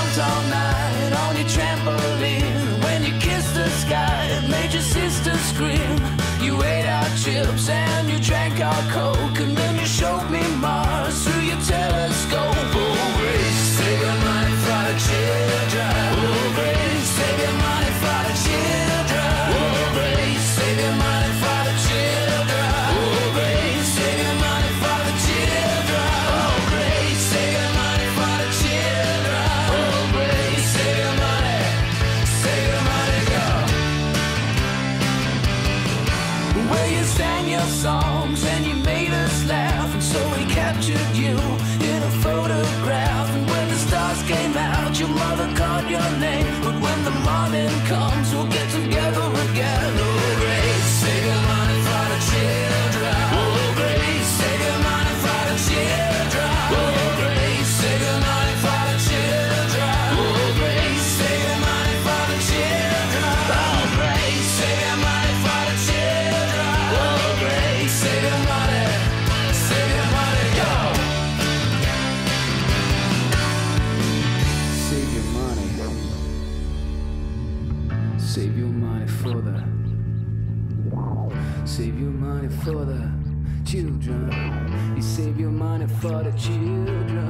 jumped all night on your trampoline. When you kissed the sky, it made your sister scream. You ate our chips and you drank our Coke, and then you showed me Mars through your telescope. Oh, Grace, save your money for the children. Oh, Grace, save your money for the children. Oh, Grace, save your money for the children. Oh, Grace, save your money for the children. Oh, Grace, save your money for the children. Oh, Grace, save your money, go. Well, you sang your songs and you made us laugh, and so we captured you in a photograph. And when the stars came out, your mother called your name. But when the morning comes, we'll get together again. Oh, Grace, save your money for the children. Oh, Grace, save your money for the children. Oh, Grace, save your money for the children. Oh, Grace, save your money for the children. Oh, Grace, save your money for the children. Oh, Grace, save your money, go. Save your money. Save your money for the. Save your money for the children. You save your money for the children.